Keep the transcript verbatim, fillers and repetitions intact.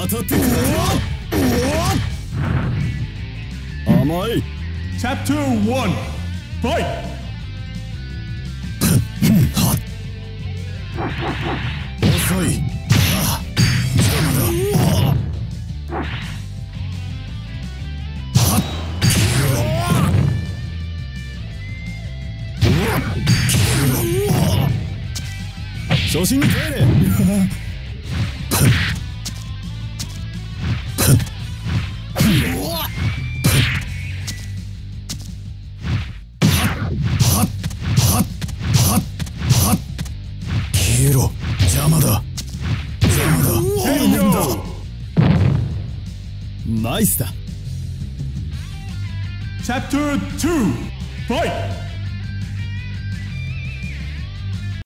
当たってくる。甘い。 Chapter one. Fight! 遅い。ああ、邪魔だ。はっ、初心に帰れ。消えろ。邪魔だ。邪魔だ。ナイスだ。 Chapter two. Fight!